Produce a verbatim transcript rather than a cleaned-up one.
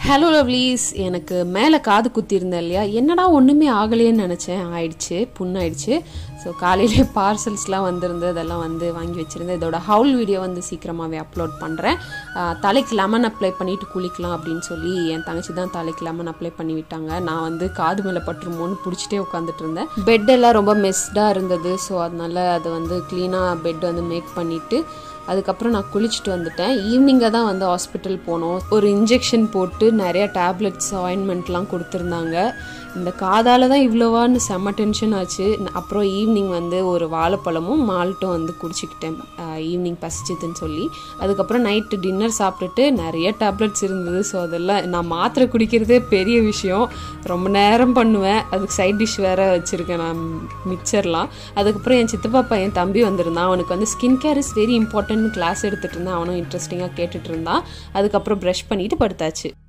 Hello lovelies, எனக்கு மேலே காது குத்திருந்தேன் இல்லையா, என்னடா ஒன்றுமே ஆகலையேன்னு நினச்சேன். ஆயிடுச்சு, புண்ணாயிடுச்சு. ஸோ காலையிலே பார்சல்ஸ்லாம் வந்திருந்து அதெல்லாம் வந்து வாங்கி வச்சுருந்தேன். இதோட ஹவுல் வீடியோ வந்து சீக்கிரமாகவே அப்லோட் பண்ணுறேன். தலைக்கு லெமன் அப்ளை பண்ணிவிட்டு குளிக்கலாம் அப்படின்னு சொல்லி என் தங்கச்சி தான் தலைக்கு லெமன் அப்ளை பண்ணி விட்டாங்க. நான் வந்து காது மேலே பட்டுருமோன்னு பிடிச்சிட்டே உட்காந்துட்டு இருந்தேன். பெட்டெல்லாம் ரொம்ப மெஸ்டாக இருந்தது. ஸோ அதனால் அதை வந்து க்ளீனாக பெட் வந்து மேக் பண்ணிவிட்டு அதுக்கப்புறம் நான் குளிச்சுட்டு வந்துட்டேன். ஈவினிங்காக தான் வந்து ஹாஸ்பிட்டல் போனோம். ஒரு இன்ஜெக்ஷன் போட்டு நிறையா டேப்லெட்ஸ் ஆயின்மெண்ட்லாம் கொடுத்துருந்தாங்க. இந்த காதால் தான் இவ்வளோவான்னு செம்ம டென்ஷன் ஆச்சு. அப்புறம் ஈவினிங் வந்து ஒரு வாழைப்பழமும் மால்ட்டும் வந்து குடிச்சிக்கிட்டேன், ஈவினிங் பசிச்சுதுன்னு சொல்லி. அதுக்கப்புறம் நைட்டு டின்னர் சாப்பிட்டுட்டு நிறைய டேப்லெட்ஸ் இருந்தது. ஸோ அதெல்லாம் நான் மாத்திரை குடிக்கிறதே பெரிய விஷயம், ரொம்ப நேரம் பண்ணுவேன். அதுக்கு சைட் டிஷ் வேறு வச்சுருக்கேன் நான், மிக்சர்லாம். அதுக்கப்புறம் என் சித்தப்பா பையன் தம்பி வந்திருந்தான். அவனுக்கு வந்து skin care is very important class எடுத்துகிட்டு இருந்தான். அவனும் இன்ட்ரெஸ்டிங்காக கேட்டுட்டு இருந்தான். அதுக்கப்புறம் ப்ரஷ் பண்ணிட்டு படுத்தாச்சு.